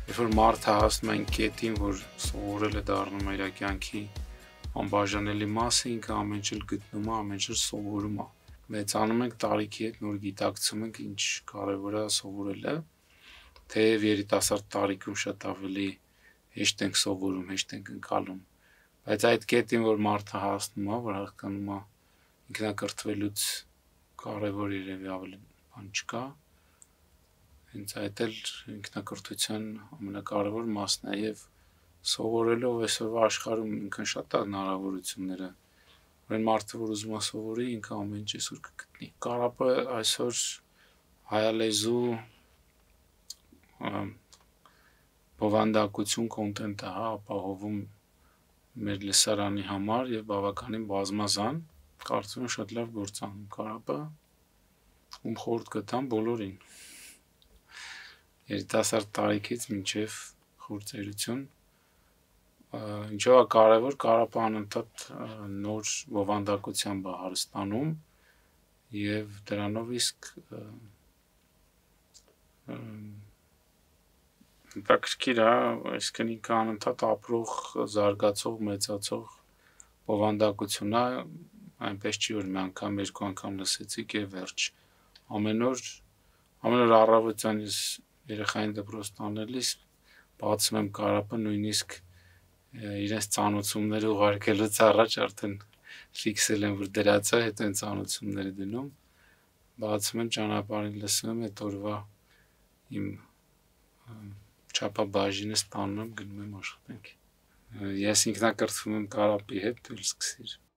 Երբ որ մարդը հասնում է այն կետին, որ սովորելը դառնում է իր կյանքի անբաժանելի մասը, ինքը ամեն ինչ գտնում է, ամեն ինչ սովորում է։ Մեծանում ենք տարիքի հետ, նոր գիտակցում ենք, ինչ կարևոր է սովորելը, թեև երիտասարդ տարիքում շատ ավելի հեշտ ենք սովորում, հեշտ ենք ընկալում, բայց այդ կետին, որ մարդը հասնում է, որ հասկանում է ինքնակրթվելուց կարևոր երևի ավելի բան չկա, հենց այդ էլ ինքնակրթության ամենակարևոր մասն է եւ սովորելով այսօրվա աշխարհում ինքն շատ է հնարավորությունները, որ մարդը որ ուզում է սովորի, ինքը ամեն ինչ այսօր կգտնի։ Կարապը այսօր հայալեզու բովանդակություն կոնտենտ է, ապահովում մեր լսարանի համար եւ բավականին բազմազան, կարծում եմ շատ լավ գործ անում Կարապը, ում խորհուրդ կտամ բոլորին։ Երիտասարդ տարիքից մինչև խորհրդերություն, ինչով է կարևոր, Կարապը անընդհատ նոր բովանդակությամբ է հարստանում եւ դրանով իսկ հետաքրքիր է, այսինքն ինքը անընդհատ ապրող, զարգացող, մեծացող բովանդակություն է, այնպես չի որ մի անգամ, երկու անգամ լսեցիք եւ վերջ։ Ամեն օր առավոտյան ես երեխային դպրոց տանելիս բացում եմ Կարապը, նույնիսկ իրենց ծանոթությունները ուղարկելուց առաջ արդեն ֆիքսել եմ, որ դրած է, հետո այն ծանոթությունները դնում, բացում եմ ճանապարհին լսում եմ, այդ օրվա իմ չափաբաժինը ստանում եմ, գնում եմ աշխատանքի։ Ես ինքնակրթվում եմ Կարապի հետ, դու էլ սկսիր։